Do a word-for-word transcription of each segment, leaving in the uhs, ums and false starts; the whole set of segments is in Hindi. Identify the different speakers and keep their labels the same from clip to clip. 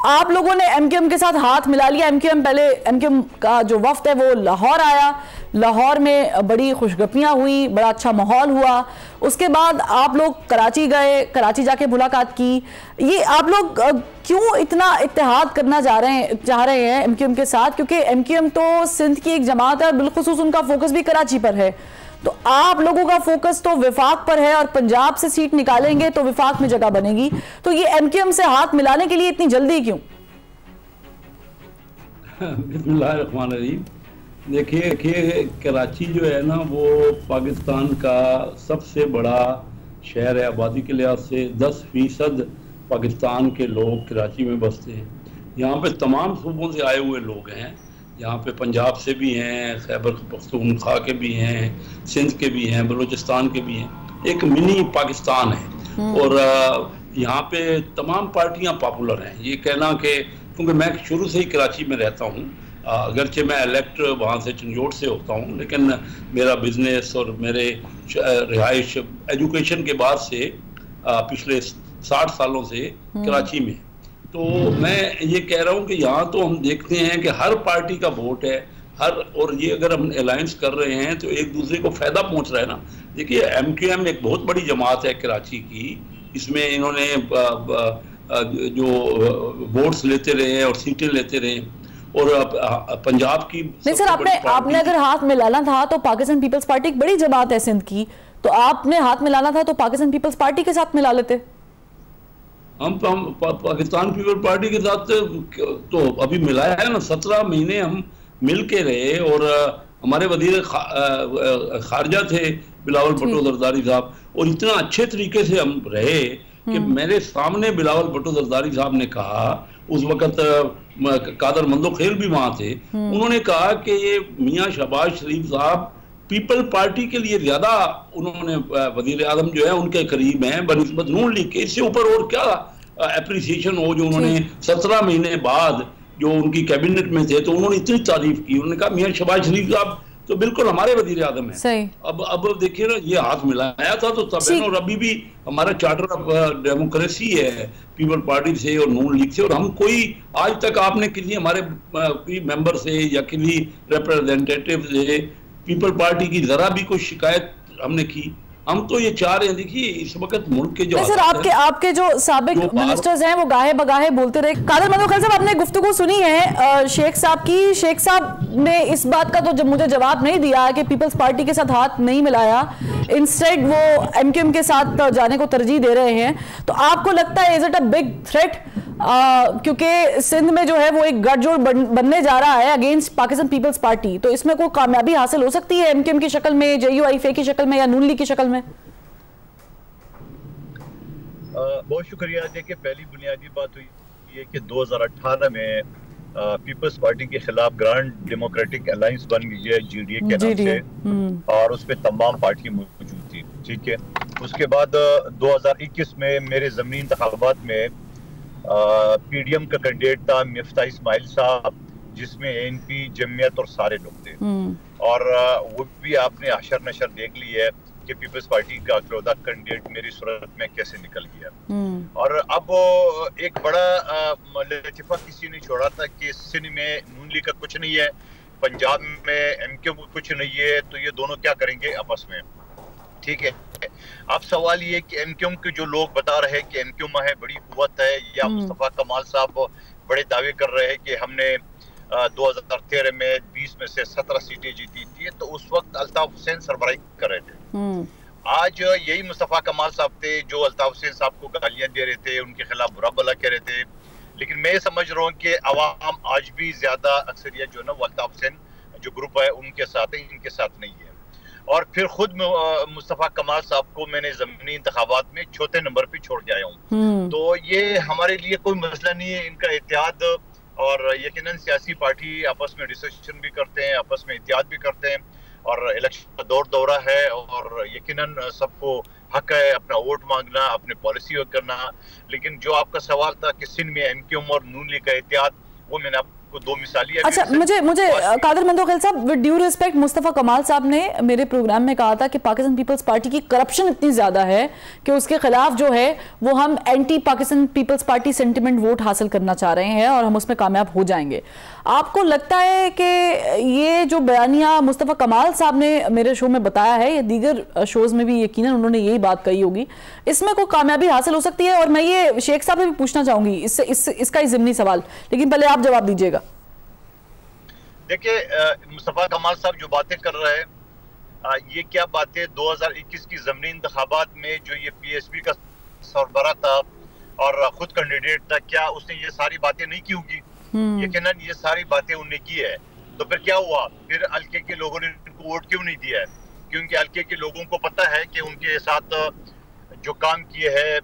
Speaker 1: आप लोगों ने एमक्यूएम के साथ हाथ मिला लिया। एमक्यूएम पहले एमक्यूएम का जो वफ्द है वो लाहौर आया, लाहौर में बड़ी खुशगपियां हुई, बड़ा अच्छा माहौल हुआ। उसके बाद आप लोग कराची गए, कराची जाके मुलाकात की। ये आप लोग क्यों इतना इत्तेहाद करना जा रहे हैं चाह रहे हैं एमक्यूएम के साथ? क्योंकि एमक्यूएम तो सिंध की एक जमात है और बिलखुसूस उनका फोकस भी कराची पर है। तो आप लोगों का फोकस तो विफाक पर है और पंजाब से सीट निकालेंगे तो विफाक में जगह बनेगी। तो ये एमक्यूएम से हाथ मिलाने के लिए इतनी जल्दी क्यों?
Speaker 2: बिस्मिल्लाहिर्रहमानिर्रहीम। देखिए देखिए कराची जो है ना वो पाकिस्तान का सबसे बड़ा शहर है। आबादी के लिहाज से दस फीसद पाकिस्तान के लोग कराची में बसते हैं। यहाँ पे तमाम सूबों से आए हुए लोग हैं। यहाँ पे पंजाब से भी हैं, खैबर पख्तूनख्वा के भी हैं, सिंध के भी हैं, बलूचिस्तान के भी हैं। एक मिनी पाकिस्तान है और यहाँ पे तमाम पार्टियाँ पॉपुलर हैं। ये कहना कि क्योंकि मैं शुरू से ही कराची में रहता हूँ, अगरचे मैं इलेक्ट वहाँ से चंजोट से होता हूँ, लेकिन मेरा बिजनेस और मेरे रिहाइश एजुकेशन के बाद से पिछले साठ सालों से कराची में। तो मैं ये कह रहा हूँ कि यहाँ तो हम देखते हैं कि हर पार्टी का वोट है, हर और ये अगर हम अलायंस कर रहे हैं तो एक दूसरे को फायदा पहुँच रहा है ना। देखिए एमक्यूएम एक बहुत बड़ी जमात है कराची की। इसमें इन्होंने जो वोट्स लेते रहे हैं और सीटें लेते रहे और पंजाब की
Speaker 1: नहीं सर, आपने आपने अगर हाथ मिलाना था तो पाकिस्तान पीपल्स पार्टी एक बड़ी जमात है सिंध की, तो आपने हाथ मिलाना था तो पाकिस्तान पीपल्स पार्टी के साथ मिला लेते।
Speaker 2: हम, हम पा, पाकिस्तान पीपल पार्टी के साथ तो अभी मिलाया है ना। सत्रह महीने हम मिल के रहे और हमारे वजीर खारजा थे बिलावल भुट्टो जरदारी साहब, और इतना अच्छे तरीके से हम रहे कि मेरे सामने बिलावल भुट्टो जरदारी साहब ने कहा, उस वक्त कादर मंदोखेल भी वहाँ थे, उन्होंने कहा कि ये मियाँ शहबाज शरीफ साहब पीपल पार्टी के लिए ज्यादा उन्होंने वजीर आजम जो है उनके करीब हैं बनिस्बत नून लीग के। इससे ऊपर और क्या एप्रिसिएशन हो जो उन्होंने सत्रह महीने बाद जो उनकी कैबिनेट में थे तो उन्होंने इतनी तारीफ की। उन्होंने कहा मियाँ शहबाज शरीफ साहब तो बिल्कुल हमारे वजीर आजम है।
Speaker 1: सही।
Speaker 2: अब अब देखिए ना, ये हाथ मिलाया था तो तब है ना, और अभी भी हमारा चार्टर ऑफ डेमोक्रेसी है पीपल पार्टी से और नून लीग से, और हम कोई आज तक आपने किसी हमारे मेंबर से या किसी रिप्रेजेंटेटिव से पीपल पार्टी की जरा भी कोई शिकायत हमने की? हम तो ये चाह रहे हैं, देखिए इस वक्त मुल्क के जो
Speaker 1: सर आपके आपके जो साबिक मिनिस्टर्स हैं वो गाहे बगाहे बोलते रहे। कादर मंदोखेल साहब, आपने गुफ्तगू सुनी है शेख साहब की। शेख साहब ने इस बात का तो जब मुझे जवाब नहीं दिया कि पीपल्स पार्टी के साथ हाथ नहीं मिलाया, इंस्टेड वो एमक्यूएम के साथ जाने को तरजीह दे रहे हैं। तो आपको लगता है is it a big threat? क्योंकि सिंध में जो है वो एक गठजोड़ बन, बनने जा रहा है अगेंस्ट पाकिस्तान पीपल्स पार्टी, तो इसमें कोई कामयाबी हासिल हो सकती है एमक्यूएम की शक्ल में, जेयूआईफे की शक्ल में या नून लीग की शक्ल में?
Speaker 3: बहुत शुक्रिया। देखिए पहली बुनियादी बात हुई ये कि दो हज़ार अठारह में पीपल्स पार्टी के खिलाफ ग्रांड डेमोक्रेटिक अलायंस बन गई है जीडीए के नाम से, और उस पर तमाम पार्टी मौजूद थी। ठीक है, उसके बाद दो हज़ार इक्कीस में मेरे ज़मीनी इंतखाबात में पीडीएम का कैंडिडेट था मिफ्ता इस्माइल साहब, जिसमें एनपी जमीयत और सारे लोग थे, और वो भी आपने हशर नशर देख ली है कि पीपल्स पार्टी का चौदह कैंडिडेट मेरी सूरत में कैसे निकल गया। और अब एक बड़ा लतीफा किसी ने छोड़ा था कि सिंध में नून लीग का कुछ नहीं है, पंजाब में एमक्यूएम का कुछ नहीं है, तो ये दोनों क्या करेंगे आपस में? ठीक है, अब सवाल ये कि एमक्यूएम के जो लोग बता रहे हैं कि एमक्यूएम है बड़ी कुव्वत है, या मुस्तफा कमाल साहब बड़े दावे कर रहे हैं कि हमने दो हज़ार तेरह में बीस में से सत्रह सीटें जीती थी, तो उस वक्त अल्ताफ हुसैन सरबराही कर रहे थे। आज यही मुस्तफा कमाल साहब थे जो अल्ताफ हुसैन साहब को गालियां दे रहे थे, उनके खिलाफ बुरा भला कह रहे थे। लेकिन मैं समझ रहा हूँ कि अवाम आज भी ज्यादा अक्सरियत जो है ना वो अल्ताफ हुसैन जो ग्रुप है उनके साथ है, इनके साथ नहीं है। और फिर खुद मुस्तफा कमाल साहब को मैंने ज़मीनी इंतखाबात में चौथे नंबर पे छोड़ के आया हूँ। तो ये हमारे लिए कोई मसला नहीं है, इनका इत्तेहाद, और यकीनन सियासी पार्टी आपस में डिस्कशन भी करते हैं, आपस में इत्तेहाद भी करते हैं, और इलेक्शन का दौर दौरा है, और यकीनन सबको हक है अपना वोट मांगना, अपनी पॉलिसी करना। लेकिन जो आपका सवाल था कि सिंध में एमक्यूएम और नून लीग का इत्तेहाद, वो मैंने आपको दो मिसाली।
Speaker 1: अच्छा, मुझे मुझे कादिर मंदोखेल साहब, विद ड्यू रिस्पेक्ट, मुस्तफा कमाल साहब ने मेरे प्रोग्राम में कहा था कि पाकिस्तान पीपल्स पार्टी की करप्शन इतनी ज्यादा है कि उसके खिलाफ जो है वो हम anti Pakistan peoples party sentiment vote हासिल करना चाह रहे हैं और हम उसमें कामयाब हो जाएंगे। आपको लगता है कि ये जो बयानिया मुस्तफा कमाल साहब ने मेरे शो में बताया है, ये दीगर शोज में भी यकीनन उन्होंने यही बात कही होगी, इसमें कोई कामयाबी हासिल हो सकती है? और मैं ये शेख साहब से भी पूछना चाहूंगी इससे इस, इसका ही ज़िमनी सवाल, लेकिन पहले आप जवाब दीजिएगा।
Speaker 3: देखिए, मुस्तफा कमाल साहब जो बातें कर रहे हैं, ये क्या बातें दो हज़ार इक्कीस की ज़मीनी इंतखाबात में जो ये पीएसपी का सरबराह था और खुद कैंडिडेट था, क्या उसने ये सारी बातें नहीं की होगी? यकीनन ये सारी बातें उन्होंने की है। तो फिर क्या हुआ? फिर हल्के के लोगों ने उनको वोट क्यों नहीं दिया है? क्योंकि हल्के के लोगों को पता है कि उनके साथ जो काम किए है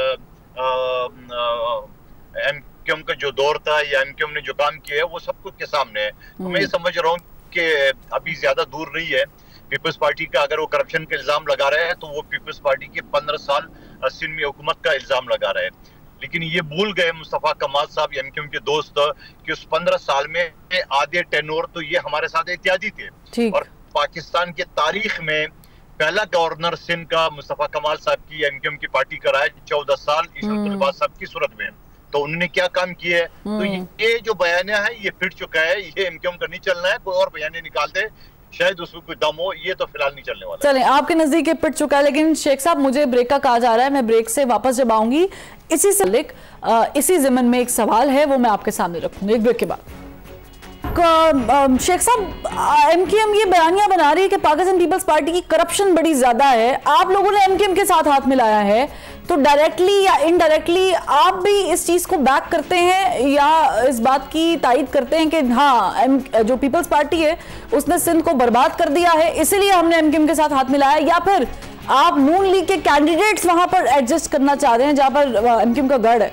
Speaker 3: एमक्यूएम का जो दौर था या एमक्यूएम ने जो काम किया है वो सब कुछ के सामने है। तो मैं ये समझ रहा हूँ कि अभी ज्यादा दूर नहीं है पीपल्स पार्टी का, अगर वो करप्शन का इल्जाम लगा रहे हैं तो वो पीपल्स पार्टी के पंद्रह साल सिंध में हुकूमत का इल्जाम लगा रहे हैं। लेकिन ये भूल गए मुस्तफा कमाल साहब एमक्यूएम के दोस्त कि उस पंद्रह साल में आधे टेनोर तो ये हमारे साथ एहतियाती थे। और पाकिस्तान के तारीख में पहला गवर्नर सिंध का मुस्तफा कमाल साहब की एमक्यूएम की पार्टी का रहा है चौदह साल इशरत लिबास साहब की सूरत में। तो उन्होंने क्या काम किया है? तो ये जो बयानिया है ये फिट चुका है, ये एमक्यूएम का नहीं चलना है, कोई और बयानिया निकाल दे, शायद उसमें कोई दम हो, ये तो फिलहाल नहीं चलने वाला।
Speaker 1: चलें, आपके नजदीक ये पिट चुका है, लेकिन शेख साहब मुझे ब्रेक का कहा जा रहा है, मैं ब्रेक से वापस जब आऊंगी इसी से लिख इसी ज़िमन में एक सवाल है वो मैं आपके सामने रखूंगी एक ब्रेक के बाद। शेख साहब, एमक्यूएम ये बयानिया बना रही है कि पाकिस्तान पीपल्स पार्टी की करप्शन बड़ी ज्यादा है, आप लोगों ने एमक्यूएम के साथ हाथ मिलाया है, तो डायरेक्टली या इनडायरेक्टली आप भी इस चीज को बैक करते हैं या इस बात की तायद करते हैं कि हाँ जो पीपल्स पार्टी है उसने सिंध को बर्बाद कर दिया है इसीलिए हमने एमक्यूएम के साथ हाथ मिलाया, या फिर आप नून लीग के कैंडिडेट्स वहां पर एडजस्ट करना चाह रहे हैं जहां पर एमक्यूएम का गढ़ है?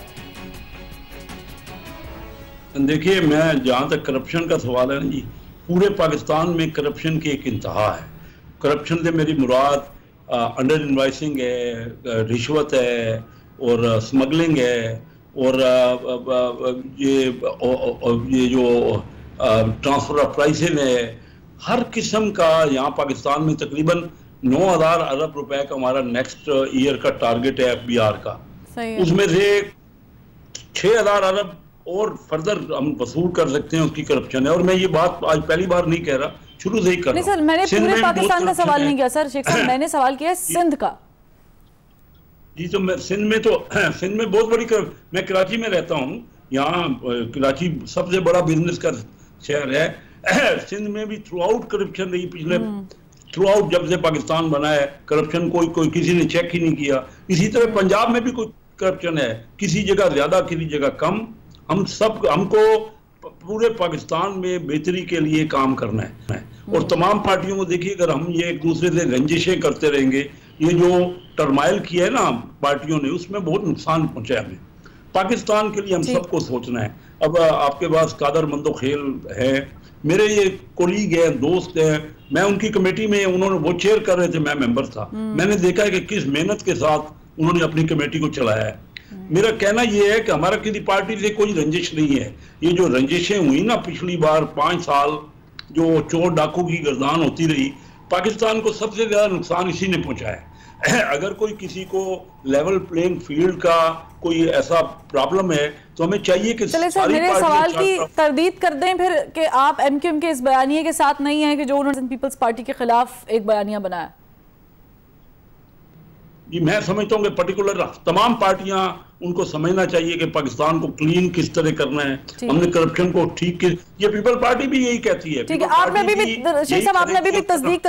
Speaker 2: देखिए, मैं जहाँ तक करप्शन का सवाल है ना जी, पूरे पाकिस्तान में करप्शन की एक इंतहा है। करप्शन से मेरी मुराद अंडर इनवाइसिंग है, रिश्वत है और स्मगलिंग है और आ, आ, ये आ, ये जो ट्रांसफर ऑफ प्राइसेज है, हर किस्म का यहाँ पाकिस्तान में तकरीबन नौ हज़ार अरब रुपए का हमारा नेक्स्ट ईयर का टारगेट है एफ बी आर का। उसमें से छः हज़ार अरब और फर्दर हम वसूल कर सकते हैं, उसकी करप्शन है। और मैं ये बात आज पहली बार नहीं कह रहा, शुरू से ही कर रहा हूं।
Speaker 1: नहीं सर, मैंने पूरे पाकिस्तान का सवाल नहीं किया सर शेख साहब, मैंने सवाल किया सिंध का।
Speaker 2: जी, तो मैं सिंध में तो सिंध में बहुत बड़ी कर, मैं कराची में रहता हूँ, यहाँ कराची सबसे बड़ा बिजनेस का शहर है। सिंध में भी थ्रू आउट करप्शन रही, पिछले थ्रू आउट जब से पाकिस्तान बना है करप्शन कोई कोई किसी ने चेक ही नहीं किया। इसी तरह पंजाब में भी कोई करप्शन है, किसी जगह ज्यादा किसी जगह कम। हम सब हमको पूरे पाकिस्तान में बेहतरी के लिए काम करना है और तमाम पार्टियों को देखिए, अगर हम ये एक दूसरे से रंजिशें करते रहेंगे, ये जो टर्माइल किया है ना पार्टियों ने, उसमें बहुत नुकसान पहुंचा है हमें। पाकिस्तान के लिए हम सबको सोचना है। अब आपके पास कादर मंदोखेल है, मेरे ये कोलीग है, दोस्त है, मैं उनकी कमेटी में, उन्होंने वो चेयर कर रहे थे, मैं मेंबर था। मैंने देखा है कि किस मेहनत के साथ उन्होंने अपनी कमेटी को चलाया है। मेरा कहना यह है कि हमारा किसी पार्टी से कोई रंजिश नहीं है। ये जो रंजिशें हुई ना पिछली बार पाँच साल, जो चोर डाकू की गर्दान होती रही, पाकिस्तान को सबसे ज्यादा नुकसान इसी ने पहुंचाया है। अगर कोई किसी को लेवल प्लेइंग फील्ड का कोई ऐसा प्रॉब्लम है तो हमें चाहिए कि
Speaker 1: चले सर, मेरे सवाल की तरदीद कर दें फिर कि आप एमक्यूएम के इस बयानिए के साथ नहीं है कि जो उन्होंने पीपल्स पार्टी के खिलाफ एक बयानिया बनाया।
Speaker 2: जी, मैं समझता हूँ कि पर्टिकुलर तमाम पार्टियां उनको समझना चाहिए कि पाकिस्तान को क्लीन किस तरह करना है, हमने करप्शन को ठीक, ये पीपल पार्टी भी यही कहती है।
Speaker 1: ठीक है, आपने अभी भी शेख साहब आपने अभी भी तस्दीक